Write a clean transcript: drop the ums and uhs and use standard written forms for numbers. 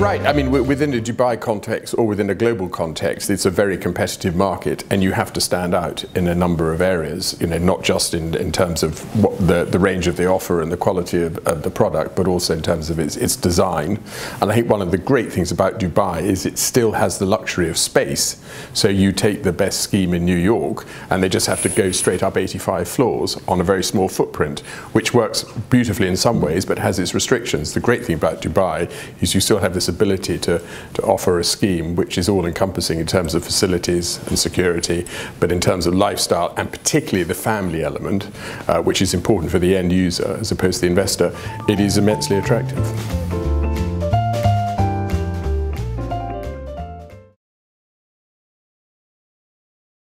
right. I mean, within a Dubai context or within a global context, it's a very competitive market, and you have to stand out in a number of areas. You know, not just in terms of what the range of the offer and the quality of the product, but also in terms of its design. And I think one of the great things about Dubai is it still has the luxury of space. So you take the best scheme in New York, and they just have to go straight up 85 floors on a very small footprint, which works beautifully in some ways, but has its restrictions. The great thing about Dubai is you still have this ability to offer a scheme which is all-encompassing in terms of facilities and security, but in terms of lifestyle and particularly the family element, which is important for the end user as opposed to the investor, it is immensely attractive.